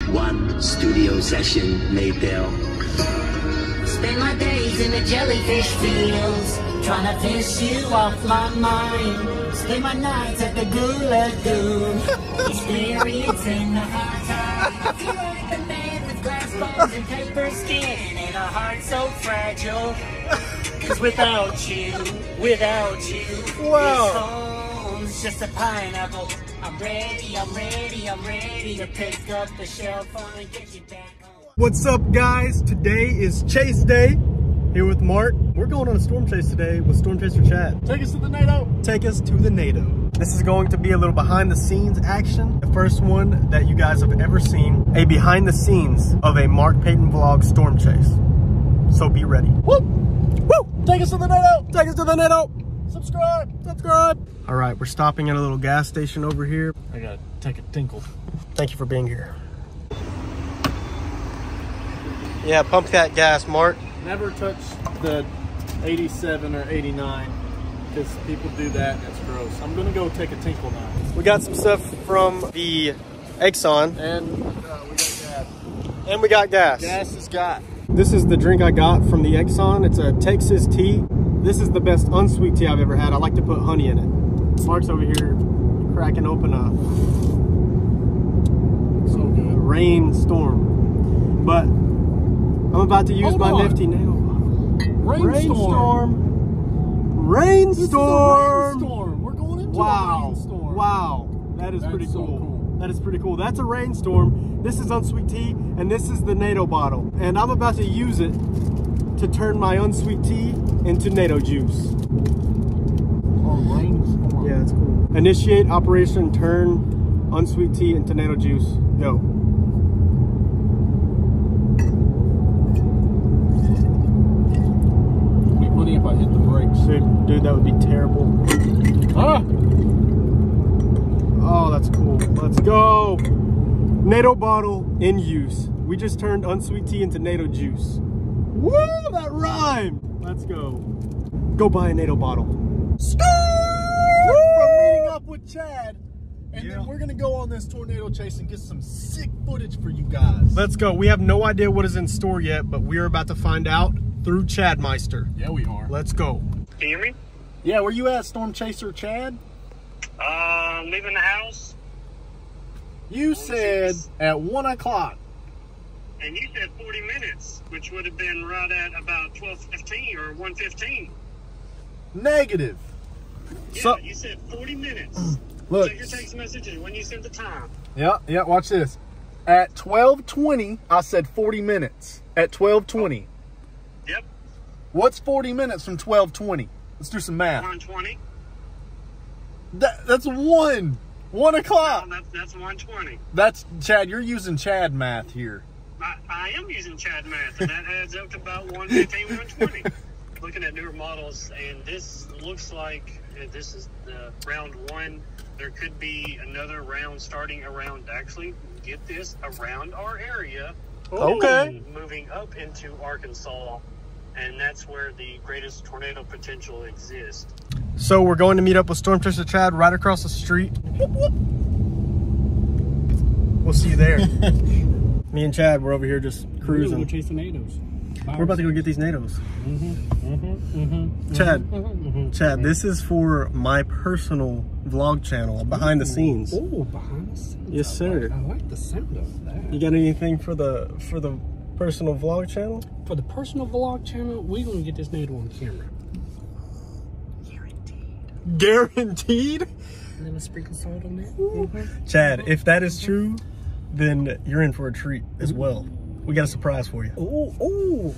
One studio session later. Spend my days in the jellyfish fields, trying to fish you off my mind. Spend my nights at the Goo Lagoon, experiencing the high tide. I feel like the man with glass bones and paper skin, and a heart so fragile. Cause without you, wow. this home's just a pineapple. I'm ready to pick up the shell phone and get you back home. What's up, guys? Today is chase day. Here with Mark. We're going on a storm chase today with Storm Chaser Chad. Take us to the NATO. Take us to the NATO. This is going to be a little behind the scenes action. The first one that you guys have ever seen. A behind the scenes of a Mark Payton vlog storm chase. So be ready. Woo! Woo! Take us to the NATO. Take us to the NATO. Subscribe. Subscribe. All right, we're stopping at a little gas station over here. I gotta take a tinkle. Thank you for being here. Yeah, pump that gas, Mark. Never touch the 87 or 89 because people do that and it's gross. I'm gonna go take a tinkle now. We got some stuff from the Exxon. And we got gas. And we got gas. Gas is got. This is the drink I got from the Exxon. It's a Texas tea. This is the best unsweet tea I've ever had. I like to put honey in it. Mark's over here cracking open a So good. rainstorm. But I'm about to use my nifty NATO bottle. Rainstorm. Rainstorm. This is a rainstorm. We're going into a rainstorm. Wow. That is pretty so cool. That is pretty cool. That's a rainstorm. This is unsweet tea, and this is the NATO bottle. And I'm about to use it to turn my unsweet tea into NATO juice. Rainstorm. Yeah, that's cool. Initiate operation, turn unsweet tea into NATO juice. Go. Be funny if I hit the brakes. Dude, that would be terrible. Ah! Oh, that's cool. Let's go. NATO bottle in use. We just turned unsweet tea into NATO juice. Woo, that rhymed. Let's go. Go buy a NATO bottle. From meeting up with Chad. And then we're gonna go on this tornado chase and get some sick footage for you guys. Let's go. We have no idea what is in store yet, but we're about to find out through Chad Meister. Yeah, we are. Let's go. Can you hear me? Yeah, where you at, Storm Chaser Chad? Leaving the house. You said at 1 o'clock. And you said 40 minutes, which would have been right at about 12:15 or 1:15. Negative. Yeah, So, you said 40 minutes. look. Check your text messages when you sent the time. Yeah, watch this. At 12:20, I said 40 minutes. At 12:20. Yep. What's 40 minutes from 12:20? Let's do some math. 1:20. That's 1 o'clock. No, that's 1:20. That's, Chad, you're using Chad math here. I am using Chad math, and that adds up to about 1:15, 1:20. Looking at newer models, and this looks like this is the round one. There could be another round starting around, actually, get this, around our area. Okay. Moving up into Arkansas, and that's where the greatest tornado potential exists. So we're going to meet up with Storm Chaser Chad right across the street. Whoop, whoop. We'll see you there. Me and Chad, we're over here just cruising. We're chasing NATOs. We're about to go get these NATOs. Chad, this is for my personal vlog channel, behind the scenes. Oh, behind the scenes. Yes, sir. I like the sound of that. You got anything for the personal vlog channel? For the personal vlog channel, we're going to get this NATO on camera. Guaranteed? And then a sprinkle salt on that. Chad, if that is true, then you're in for a treat as well. We got a surprise for you. Oh, oh.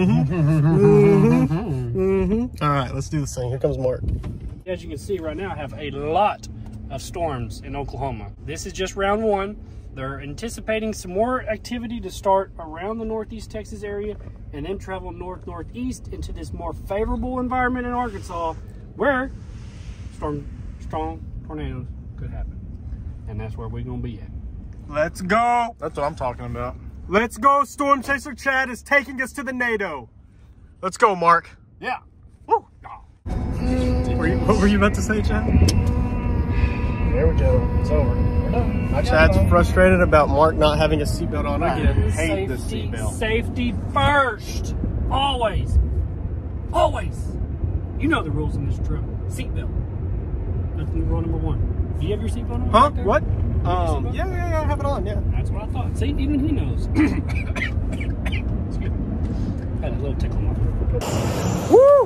All right, let's do this thing. Here comes Mark. As you can see right now, I have a lot of storms in Oklahoma. This is just round one. They're anticipating some more activity to start around the northeast Texas area and then travel northeast into this more favorable environment in Arkansas where strong tornadoes could happen. And that's where we're going to be at. Let's go. That's what I'm talking about. Let's go. Storm Chaser Chad is taking us to the NATO. Let's go, Mark. Yeah. Woo. What were you about to say, Chad? There we go. It's over. Chad's frustrated about Mark not having a seatbelt on again. Hate the seatbelt. Safety first. Always. Always. You know the rules in this truck. Seatbelt. That's rule number 1. Do you have your seatbelt on? Huh? Right there? What? Yeah, I have it on, yeah. That's what I thought. See, even he knows. Excuse me. Had a little tickle in my throat. Woo!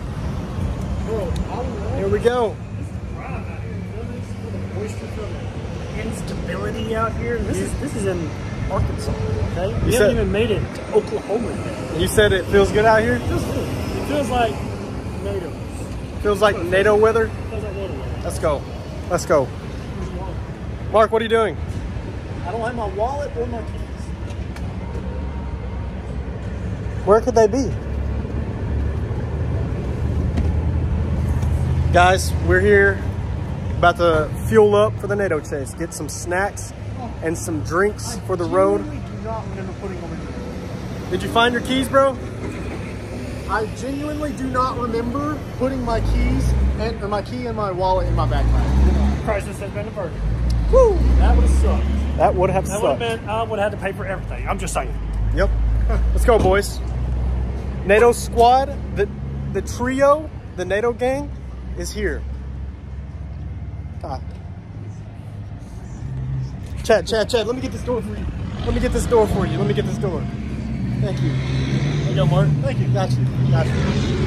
Here we go. Instability out here. This is in Arkansas, okay? We said- haven't even made it to Oklahoma yet. You said it feels good out here? It feels good. It feels like NATO. Feels like NATO weather? It feels like NATO. Let's go. Let's go. Mark, what are you doing? I don't have my wallet or my keys. Where could they be? Guys, we're here about to fuel up for the NATO chase. Get some snacks and some drinks for the road. I do not remember putting them in there. Did you find your keys, bro? I genuinely do not remember putting my keys or my key and my wallet in my backpack. Crisis has been averted. Woo! That would have sucked. That would have That would have sucked. been, I would have had to pay for everything. I'm just saying. Yep. Let's go, boys. NATO squad, the trio, the NATO gang is here. Ah. Chad, let me get this door for you. Let me get this door for you. Let me get this door. Thank you. There you go, Mark. Thank you. Got you. Got you.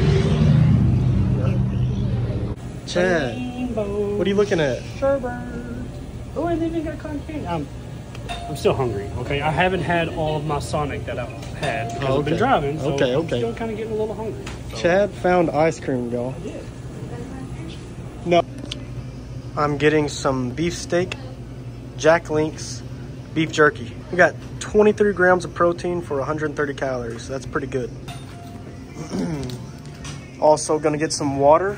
Chad, Rainbow. what are you looking at? Sherbert. Oh, and they even got cotton candy. I'm still hungry, okay? I haven't had all of my Sonic that I've had because I've been okay. driving, so Okay. I'm still kind of getting a little hungry. So. Chad found ice cream, y'all. I did. No. I'm getting some beefsteak, Jack Link's beef jerky. We got 23 grams of protein for 130 calories. That's pretty good. Also gonna get some water.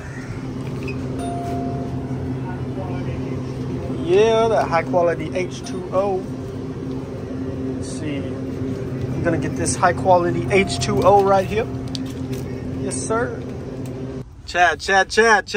Yeah, that high quality H2O. Let's see. I'm gonna get this high quality H2O right here. Yes, sir. Chad. Okay. Chad's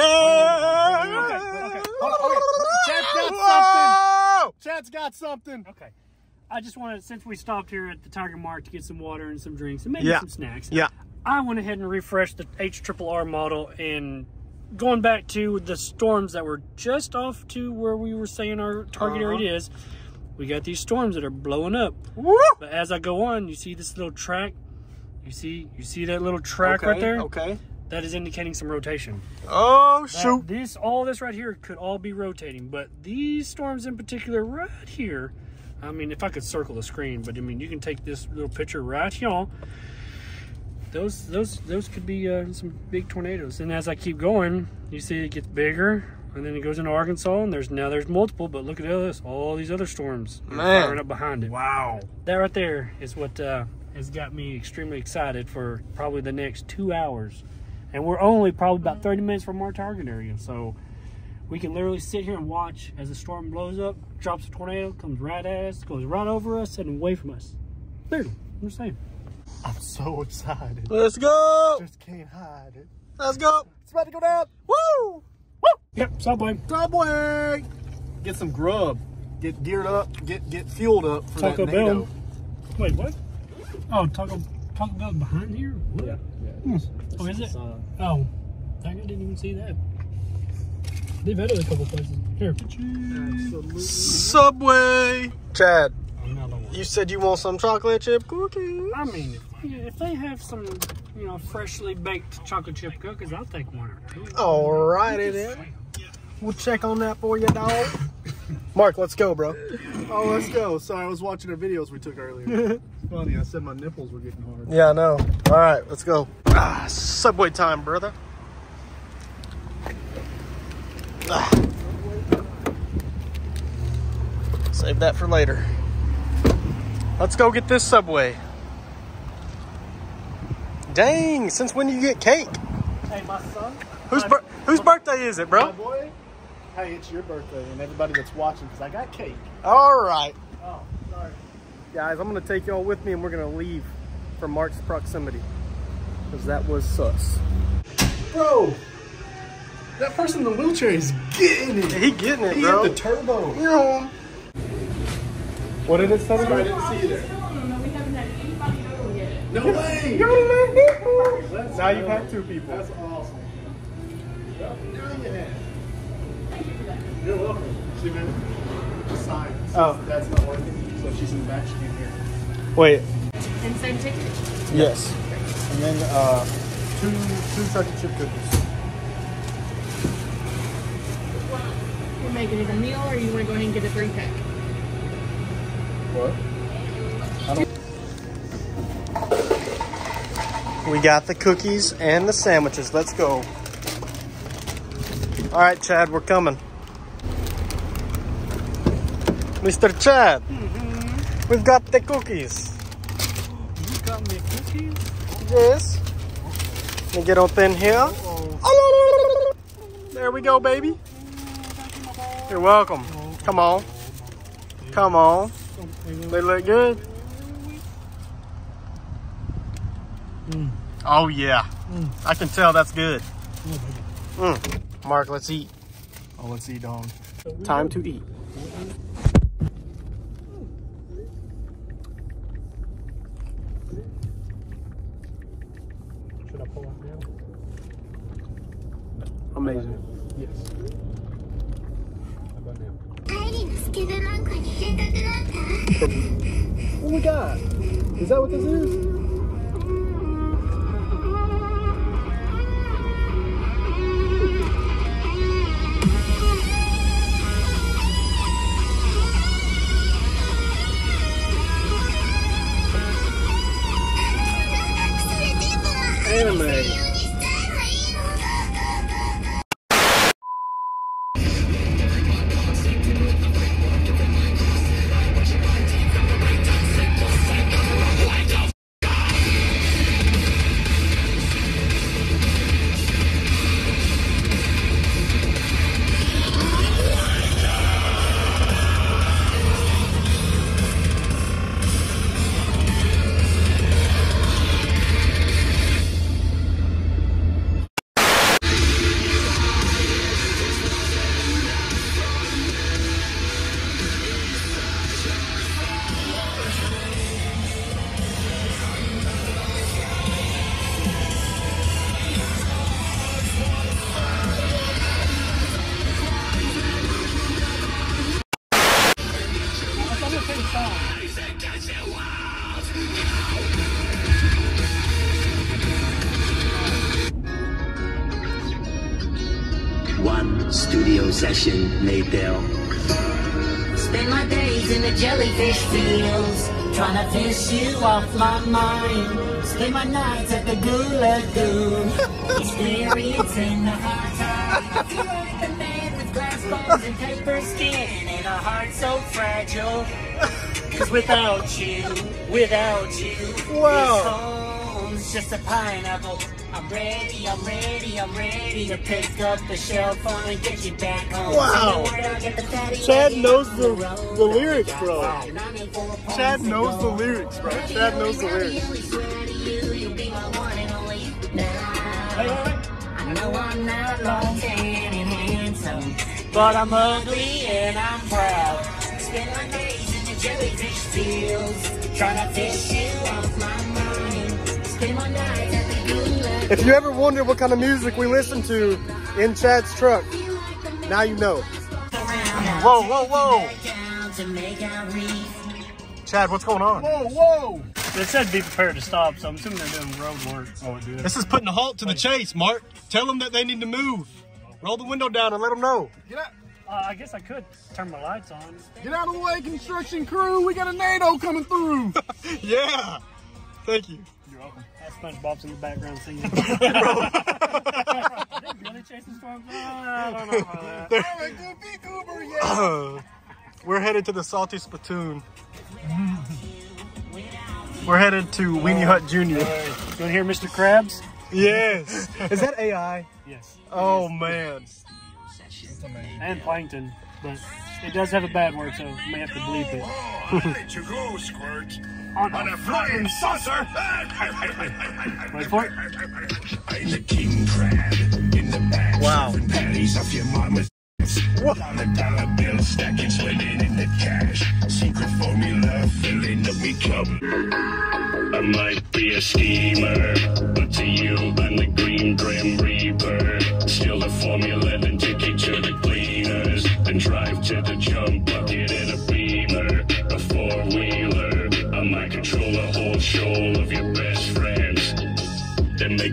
got something. Okay. I just wanted, since we stopped here at the Tiger Mark to get some water and some drinks and maybe some snacks. Yeah. I went ahead and refreshed the HRRR model, and going back to the storms that were just off to where we were saying our target area is, we got these storms that are blowing up. Woo! But as I go on, you see this little track. You see that little track right there? Okay. That is indicating some rotation. Oh, shoot. All this right here could all be rotating, but these storms in particular right here, I mean, if I could circle the screen, but I mean, you can take this little picture right here. Those could be some big tornadoes. And as I keep going, you see it gets bigger, and then it goes into Arkansas, and there's multiple. But look at this, all these other storms firing up behind it. Wow. That right there is what has got me extremely excited for probably the next 2 hours. And we're only probably about 30 minutes from our target area, so we can literally sit here and watch as the storm blows up, drops a tornado, comes right at us, goes right over us, and away from us. Literally, I'm just saying. I'm so excited. Let's go. Just can't hide it. Let's go. It's about to go down. Woo! Woo! Yep, Subway. Subway. Get some grub. Get geared up. Get fueled up for Taco that Bell. NATO. Wait, what? Oh, Taco Bell behind here? What? Yeah. Oh, is it? Oh, I didn't even see that. They've had it a couple places. Here. Absolutely. Subway. Chad, Another one. you said you want some chocolate chip cookies. I mean, if they have some, freshly baked chocolate chip cookies, I'll take one or two. Alrighty then. We'll check on that for you, dog. Mark, let's go, bro. Oh, let's go. Sorry, I was watching our videos we took earlier. It's funny. I said my nipples were getting hard. Yeah, I know. All right, let's go. Subway time, brother. Save that for later. Let's go get this Subway. Dang, since when do you get cake? Hey, my son. Whose birthday is it, My bro? boy. Hey, it's your birthday, and everybody that's watching, because I got cake. All right. Oh, sorry. Guys, I'm going to take y'all with me, and we're going to leave from Mark's proximity, because that was sus. Bro, That person in the wheelchair is getting it. He getting it, He bro. hit the turbo. What did it say? I didn't see you there. We haven't had anybody over yet. No way. Now you've had 2 people. That's awesome. You're welcome. See, man, the sign. Oh. That's not working. So she's in the back. She can't hear. Wait. And same ticket. Yes. And then two chocolate chip cookies. We're making it a meal, or you want to go ahead and get a 3-pack? What? We got the cookies and the sandwiches. Let's go. All right, Chad, we're coming. Mr. Chad, we've got the cookies. You got me cookies? Yes. Let me get up in here. There we go, baby. You're welcome. Come on. Come on. They look good. Oh, yeah. I can tell that's good. Mark, let's eat. Oh, let's eat on. Time to eat. Should I pull up now? Amazing. Yes. How about now? What we got? Is that what this is? Anime. One studio session later. Spend my days in the jellyfish fields, trying to fish you off my mind. Spend my nights at the Goo Lagoon, experiencing the high tide. I feel like the man with glass bones and paper skin, and a heart so fragile. Cause without you, Wow. this home's just a pineapple. I'm ready to pick up the shell phone and get you back home. Wow. Chad knows the lyrics, bro. Chad knows the lyrics, bro. Chad knows the lyrics. I know I'm not long tan and handsome, but I'm ugly and I'm proud. Spend my days in the jellyfish fields, trying to fish you off my mind. Spend my nights at the Gula. If you ever wonder what kind of music we listen to in Chad's truck, now you know. Whoa, whoa, whoa. Chad, what's going on? Whoa, whoa! It said be prepared to stop, so I'm assuming they're doing road work. Oh, dude. This is putting a halt to the chase, Mark. Tell them that they need to move. Roll the window down and let them know. Get out! I guess I could turn my lights on. Get out of the way, construction crew! We got a NATO coming through! Yeah. Thank you. You're welcome. That SpongeBob's in the background singing. Are they really chasing storms? I don't know about that. We're headed to the Salty Spittoon. We're headed to Weenie Hut Jr. You want to hear Mr. Krabs? Yes. Is that AI? Yes. Oh, man. And Plankton, but it does have a bad word, so we may have to bleep it. I'll let you go, Squirt. On On a flying saucer! Wait for it. I'm the king crab in the back. Wow. Patty. bodies off your mama's. Dollar bill stacking, swimming in the cash. Secret formula, filling up me cup. I might be a schemer, but to you I'm the green grim reaper. Steal the formula, then take you to the cleaners, then drive to the jump bucket in a beamer, a four-wheeler. I might control the whole shoal of your best friends, then make.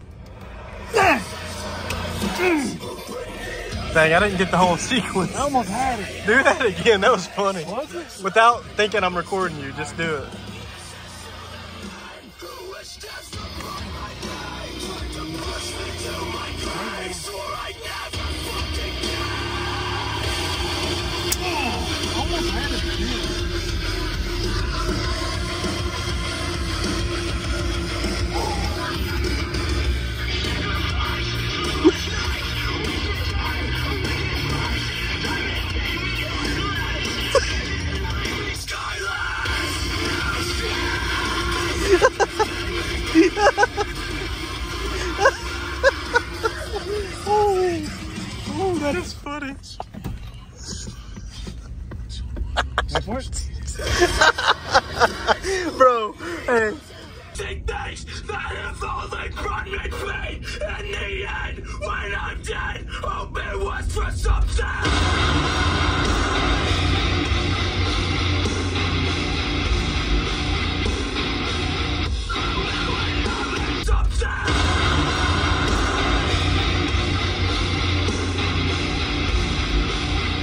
Dang, I didn't get the whole sequence. I almost had it. Do that again, that was funny. Was it? Without thinking I'm recording you, just do it. Almost had it again. Oh, that is funny. Wait for it. Bro, hey. Things that have only brought me pain. In the end, when I'm dead, hope it was for something.